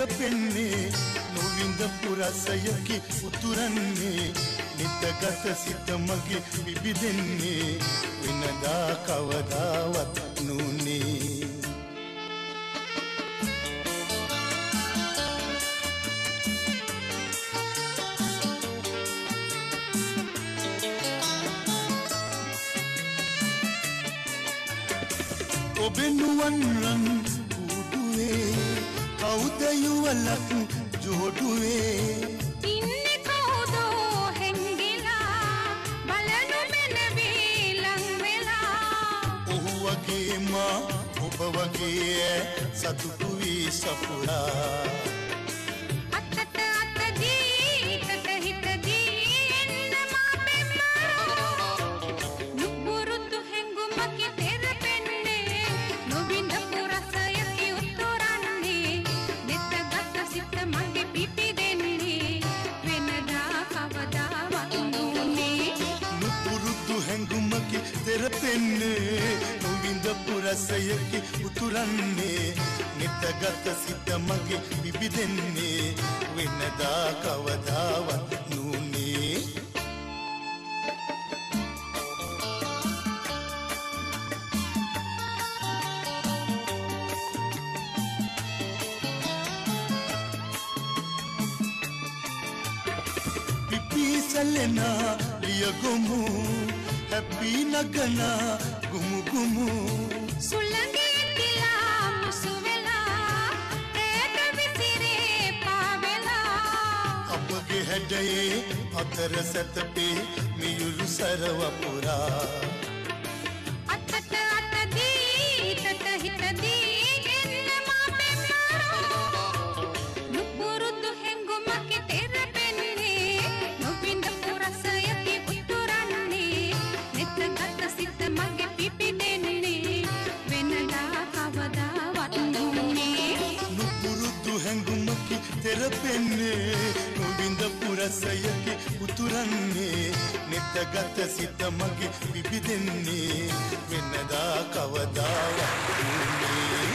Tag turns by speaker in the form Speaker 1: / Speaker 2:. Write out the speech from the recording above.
Speaker 1: තෙරපෙන්නේ නොවිඳපු රසයකි උතුරන්නේ නිතගත සිත මගේ විබිදෙන්නේ වෙනදා කවදාවත් නුනේ ඔබෙනුවන් රන් කුඩුවේ කවුද යුවලක් ජෝඩුවේ
Speaker 2: ඉන්නේ කවුදෝ හැංගිලා බලනු මැනවී ලං වෙලා
Speaker 1: ඔහු වගේ මා ඔබ වගේ සතුටු වී සපුරා
Speaker 2: අතට අතදී හිතට හිතදී එන්න මා පෙම්මරෝ නුපුරුදු හැංගුමකි තෙරපෙන්නේ නොවිඳපු රසයකි උතුරන්නේ නිතගත සිත මගේ පිපි දෙන්නේ වෙනදා කවදාවත් නුනේ
Speaker 1: නුපුරුදු හැංගුමකි තෙරපෙන්නේ නොවිඳපු රසයකි උතුරන්නේ නිතගත සිත මගේ විබිදෙන්නේ වෙනදා කවදාවත් නුනේ පිපිසලෙනා ලියගොමු හැපි නගනා ගුමු ගුමු
Speaker 2: සුළඟේ තිලා මුසු වෙලා ඒක විසිරේ පාවෙලා
Speaker 1: අපගේ හැඩයේ අතර සැතපේ මියුළු සරව පුරා
Speaker 2: අතට අතදී හිතට හිතදී එන්න මා පෙම්මරෝ නුපුරුදු හැංගුමකි තෙරපෙන්නේ නොවිඳපු රසයකි උතුරන්නේ නිතගත සිත මගේ පිපි දෙන්නේ වෙනදා කවදාවත් නුනේ
Speaker 1: නුපුරුදු හැංගුමකි තෙරපෙන්නේ නොවිඳපු රසයකි උතුරන්නේ නිතගත සිත මගේ විබිදෙන්නේ වෙනදා කවදාවත් නුනේ